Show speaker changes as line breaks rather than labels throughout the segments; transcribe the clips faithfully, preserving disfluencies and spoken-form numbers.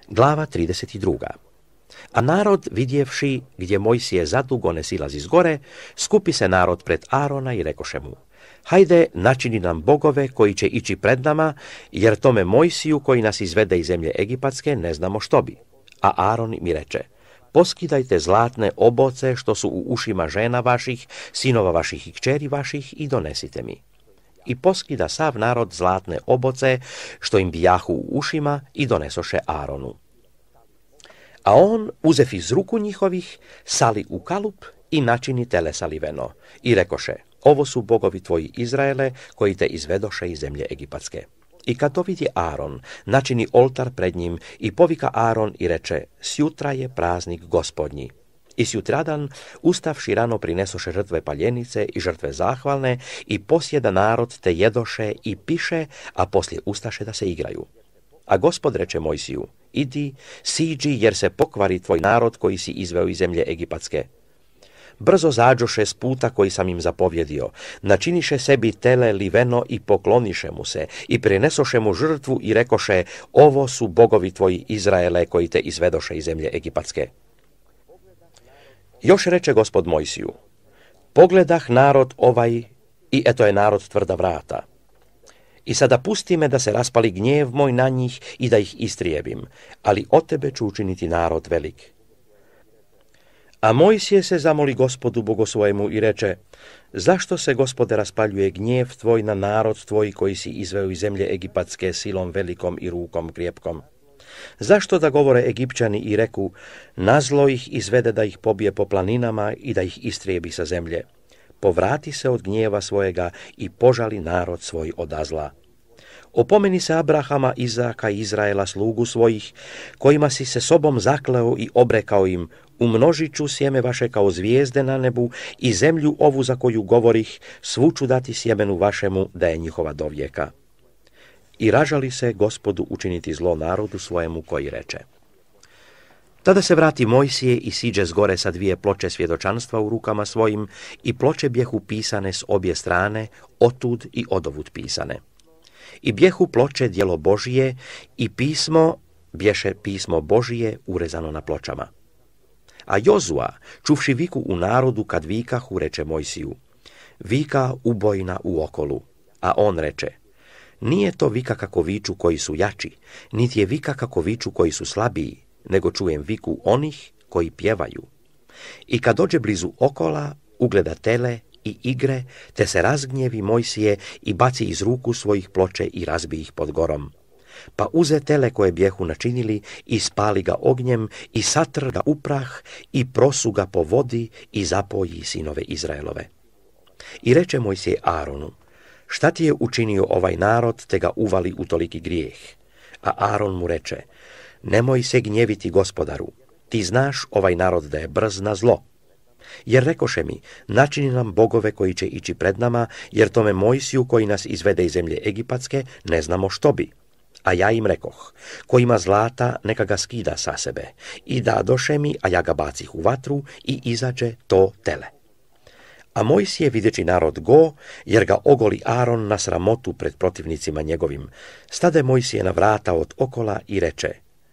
Glava trideset dva. A narod, vidjevši gdje Mojsije zadugo ne silazi z gore, skupi se narod pred Arona i rekoše mu: hajde, načini nam bogove koji će ići pred nama, jer tome Mojsiju koji nas izvede iz zemlje Egipatske ne znamo što bi. A Aron mi reče: poskidajte zlatne oboce što su u ušima žena vaših, sinova vaših i kćeri vaših i donesite mi. I poskida sav narod zlatne oboce što im bijahu u ušima i donesoše Aronu. A on, uzev iz ruku njihovih, sali u kalup i načini telesa liveno. I rekoše: ovo su bogovi tvoji Izraele, koji te izvedoše iz zemlje Egipatske. I kad to vidi Aron, načini oltar pred njim i povika Aron i reče: sjutra je praznik Gospodnji. I sjutradan, ustavši rano, prinesoše žrtve paljenice i žrtve zahvalne i posjeda narod te jedoše i piše, a poslije ustaše da se igraju. A Gospod reče Mojsiju: idi, siđi, jer se pokvari tvoj narod koji si izveo iz zemlje Egipatske. Brzo zađoše s puta koji sam im zapovjedio, načiniše sebi tele liveno i pokloniše mu se i prinesoše mu žrtvu i rekoše: ovo su bogovi tvoji Izraele koji te izvedoše iz zemlje Egipatske. Još reče Gospod Mojsiju: pogledah narod ovaj i eto je narod tvrda vrata. I sada pusti me da se raspali gnjev moj na njih i da ih istrijebim, ali od tebe ću učiniti narod velik. A Mojsije se zamoli Gospodu Bogu svojemu i reče: zašto se, Gospode, raspaljuje gnjev tvoj na narod tvoj koji si izveo iz zemlje Egipatske silom velikom i rukom krjepkom? Zašto da govore Egipćani i reku: nazlo ih izvede da ih pobije po planinama i da ih istrijebi sa zemlje? Povrati se od gnjeva svojega i požali narod svoj odazla. Opomeni se Abrahama, Izaka i Izraela, slugu svojih, kojima si se sobom zakleo i obrekao im: umnožit ću sjeme vaše kao zvijezde na nebu i zemlju ovu za koju govorih svu ću dati sjemenu vašemu da je njihova dovijeka. I ražali se Gospodu učiniti zlo narodu svojemu koji reče. Tada se vrati Mojsije i siđe s gore sa dvije ploče svjedočanstva u rukama svojim i ploče bjehu pisane s obje strane, otud i odovud pisane. I bjehu ploče djelo Božije i pismo bješe pismo Božije urezano na pločama. A Jozua, čuvši viku u narodu kad vikahu, reče Mojsiju: vika ubojna u okolu. A on reče: nije to vika kako viču koji su jači, niti je vika kako viču koji su slabiji, nego čujem viku onih koji pjevaju. I kad dođe blizu okola, ugleda tele i igre, te se razgnjevi Mojsije i baci iz ruku svojih ploče i razbi ih pod gorom. Pa uze tele koje bjehu načinili i spali ga ognjem i satr ga u prah i prosu ga po vodi i zapoji sinove Izraelove. I reče Mojsije Aronu: šta ti je učinio ovaj narod te ga uvali u toliki grijeh? A Aron mu reče: nemoj se gnjeviti, Gospodaru, ti znaš ovaj narod da je brz na zlo. Jer rekoše mi: načini nam bogove koji će ići pred nama, jer tome Mojsiju koji nas izvede iz zemlje Egipatske ne znamo što bi. A ja im rekoh: ko ima zlata, neka ga skida sa sebe. I dadoše mi, a ja ga bacih u vatru i izađe to tele. A Mojsije, videći narod go, jer ga ogoli Aron na sramotu pred protivnicima njegovim, stade Mojsije na vrata od okola i reče: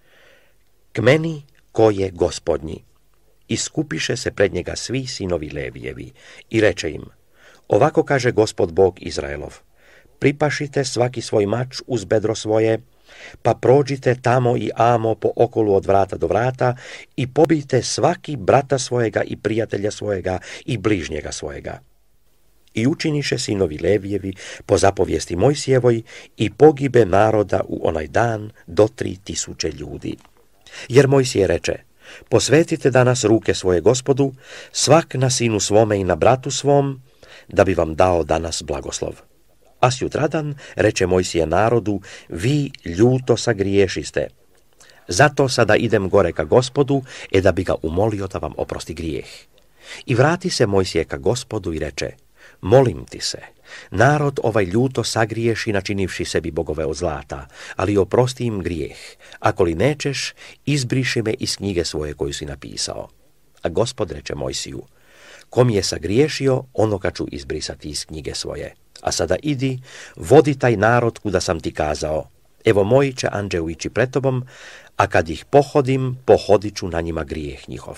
k meni ko je Gospodnji. I skupiše se pred njega svi sinovi Levijevi i reče im: ovako kaže Gospod Bog Izraelov: pripašite svaki svoj mač uz bedro svoje, pa prođite tamo i amo po okolu od vrata do vrata i pobijte svaki brata svojega i prijatelja svojega i bližnjega svojega. I učiniše sinovi Levijevi po zapovijesti Mojsijevoj i pogibe naroda u onaj dan do tri tisuće ljudi. Jer Mojsije reče: posvetite danas ruke svoje Gospodu, svak na sinu svome i na bratu svom, da bi vam dao danas blagoslov. A sjutradan reče Mojsije narodu: vi ljuto sagriješiste. Zato sada idem gore ka Gospodu, e da bi ga umolio da vam oprosti grijeh. I vrati se Mojsije ka Gospodu i reče: molim ti se, narod ovaj ljuto sagriješi načinivši sebi bogove od zlata, ali oprosti im grijeh. Ako li nećeš, izbriši me iz knjige svoje koju si napisao. A Gospod reče Mojsiju: ko mi je sagriješio, onoga ću izbrisati iz knjige svoje. A sada idi, vodi taj narod kuda sam ti kazao. Evo moji će anđeo ići pred tobom, a kad ih pohodim, pohodit ću na njima grijeh njihov.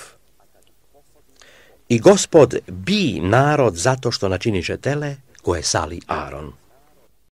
I Gospod bi narod zato što načiniše tele, koje sali Aron.